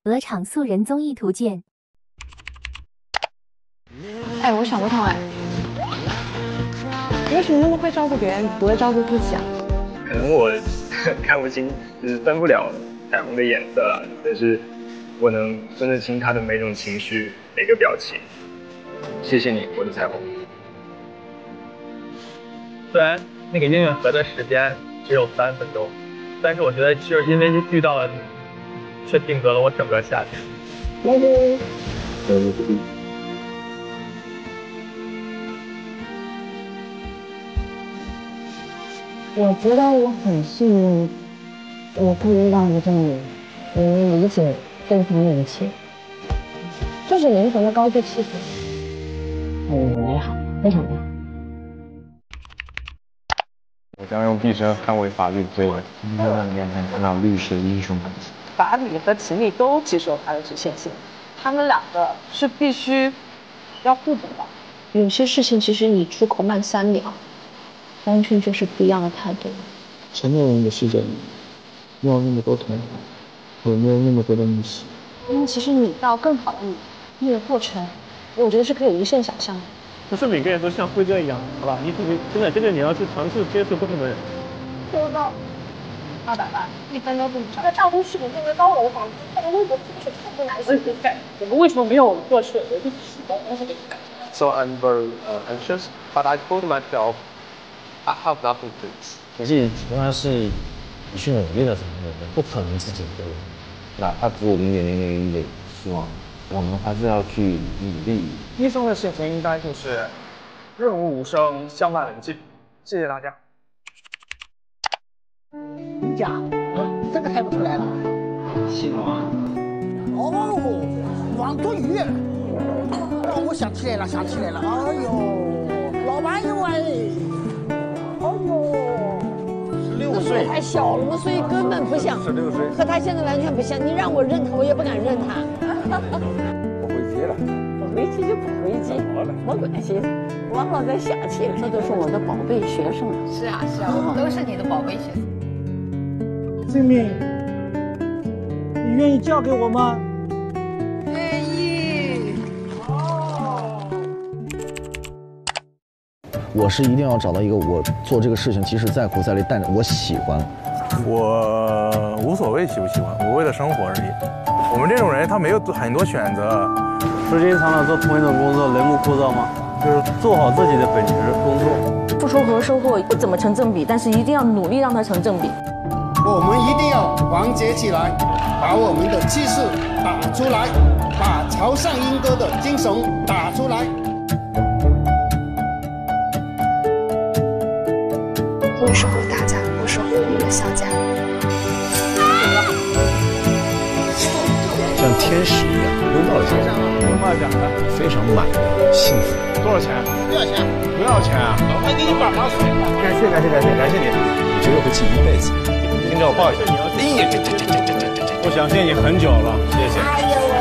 鹅厂素人综艺图鉴。 哎，我想不通哎，为什么那么会照顾别人，不会照顾自己啊？ 可能我看不清，就是分不了彩虹的颜色啦，但是我能分得清它的每种情绪、每个表情。谢谢你，我的彩虹。虽然那个音乐盒的时间只有3分钟，但是我觉得就是因为遇到了你，却定格了我整个夏天。 我觉得我很幸运，我可以遇到一个你，能理解对方的一切，就是灵魂的高度契合，很美好，非常美好。 我将用毕生捍卫法律自由，让你能看到律师英雄本色。 法理和情理都其实有它的局限性，他们两个是必须要互补的。 有些事情其实你出口慢3秒，完全就是不一样的态度。 成年人的世界里，没有那么多痛苦，也没有那么多的逆袭。 其实你到更好的你，那个过程，我觉得是可以无限想象的。 不是每个人都像辉哥一样，好吧？你真的你要去尝试接触不同的人。 收到200万，1分钟不以上。在大都市里面的高楼房子，在微博是特别难行。 我们为什么没有过去？我就喜欢那个感。 So I'm very anxious, but I told myself I have nothing to lose. 可是同样是你去努力的时候，不可能自己一个人， 哪怕只有0.001的希望，我们还是要去努力。 医生的事情应该就是润物无声，相伴冷静。谢谢大家。 呀，这个猜不出来了。 姓王。 哦，王多鱼。哦，我想起来了。哎呦，老朋友哎。哎呦。16岁。 太小了嘛，所以根本不像。 16岁。 和他现在完全不像。你让我认他，我也不敢认他。 我回接了。 我回接就不回接，没关系。王老在下去了，这都是我的宝贝学生。 是啊，我们都是你的宝贝学生。 静敏，你愿意嫁给我吗？ 愿意。 我是一定要找到一个我做这个事情，即使再苦再累，但我喜欢。 我无所谓喜不喜欢，我为了生活而已。我们这种人他没有很多选择。 时间长了做同一种工作，人不枯燥吗？就是做好自己的本职工作。 付出和收获不怎么成正比，但是一定要努力让它成正比。 我们一定要团结起来，把我们的气势打出来，把潮汕莺歌的精神打出来。 不是护大家，不是护我们的小家。 像天使一样拥抱着有话讲的， 非常满意幸福。 多少钱？ 不要钱， 不要钱啊！ 我还给你2瓶水。 感谢你， 我觉得会记一辈子。 听着我抱一下。 哎呀，这， 我想见你很久了，谢谢。 哎呦。